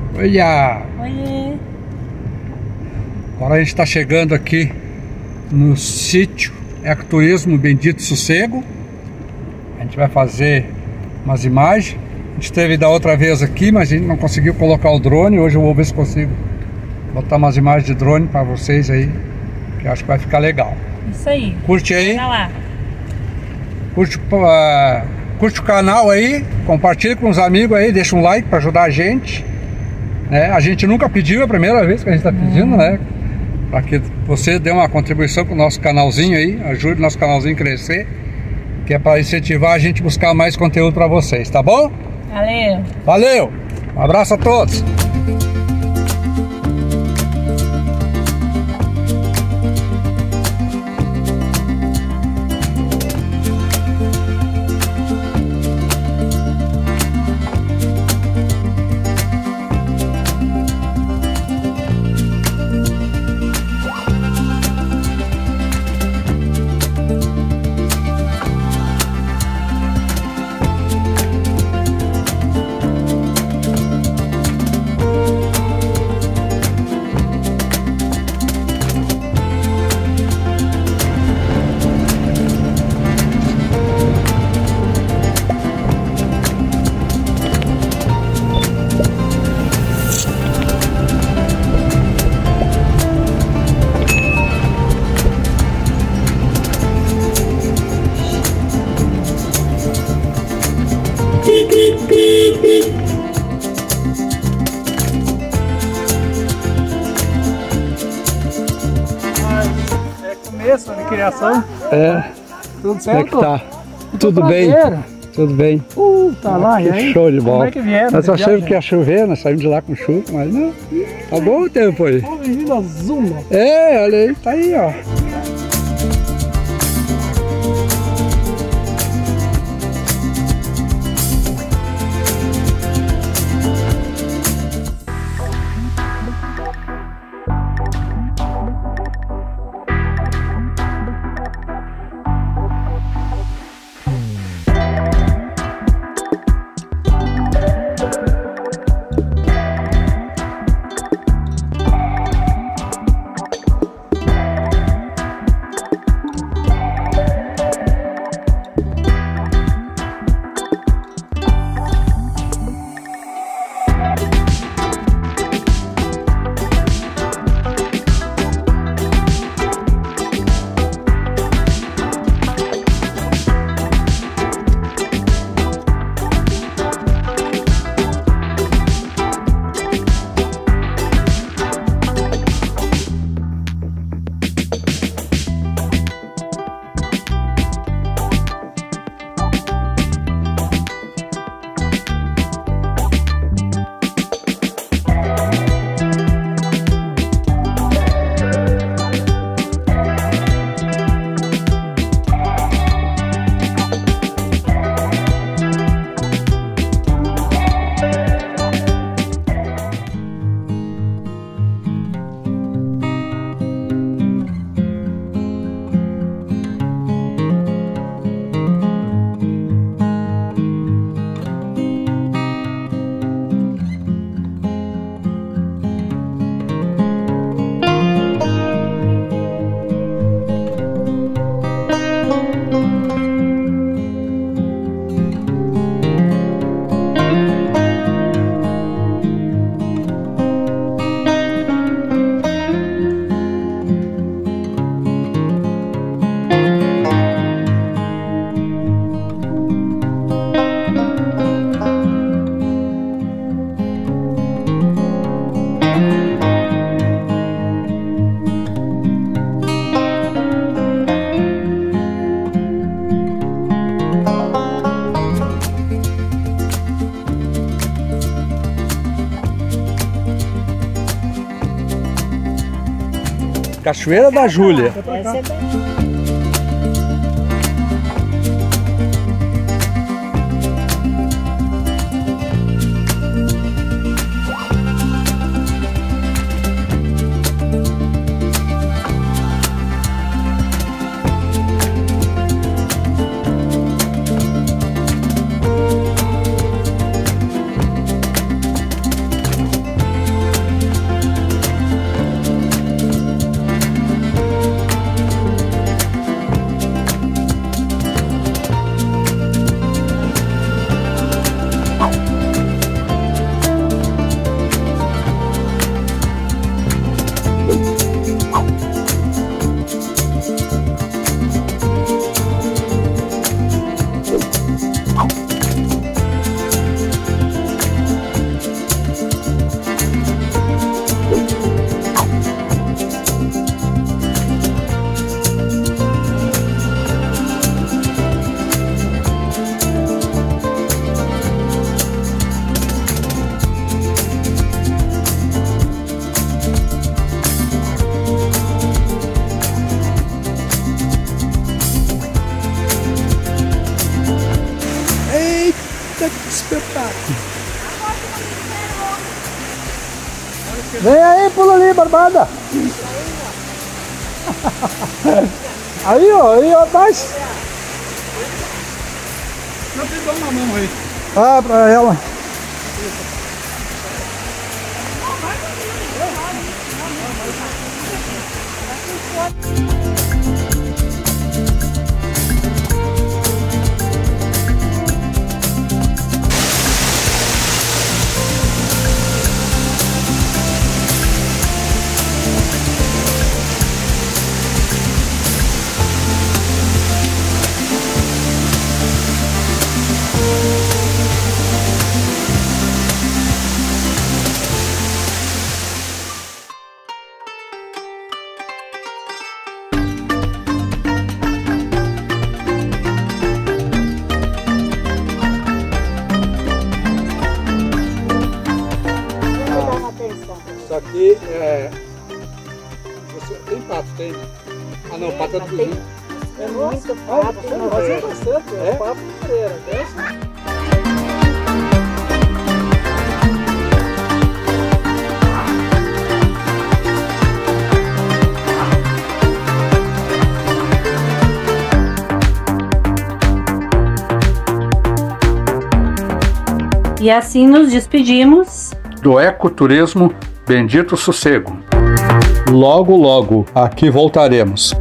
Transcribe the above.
Olha! Oi! Agora a gente está chegando aqui no sítio Ecoturismo Bendito Sossego. A gente vai fazer umas imagens. A gente esteve da outra vez aqui, mas a gente não conseguiu colocar o drone. Hoje eu vou ver se consigo botar umas imagens de drone para vocês aí, que eu acho que vai ficar legal. Isso aí. Curte aí. Vai lá. Curte o canal aí, compartilha com os amigos aí, deixa um like para ajudar a gente, né? A gente nunca pediu, é a primeira vez que a gente está pedindo, né? Para que você dê uma contribuição com o nosso canalzinho aí, ajude o nosso canalzinho a crescer, que é para incentivar a gente a buscar mais conteúdo para vocês, tá bom? Valeu! Valeu! Um abraço a todos! Começo de criação. É, Tudo certo? como é que tá? Tudo bem? Tudo bem. Tá lá, e aí? Show de bola. Como é que vieram? Nós achamos que ia chover, nós saímos de lá com chuva, mas não. Tá bom o tempo aí. Pô, vindo azul, mano. É, olha aí, tá aí, ó. Cachoeira da Júlia. Essa é bem... Vem aí, pula ali, barbada. Aí, ó, atrás. Eu te dou uma mão aí. Ah, pra ela. Isso aqui é... Você tem pato, tem? Ah não, pato é do vizinho. É muito papo. Mas é bastante, é papo inteiro. E assim nos despedimos Do ecoturismo Bendito Sossego. Logo, logo, aqui voltaremos.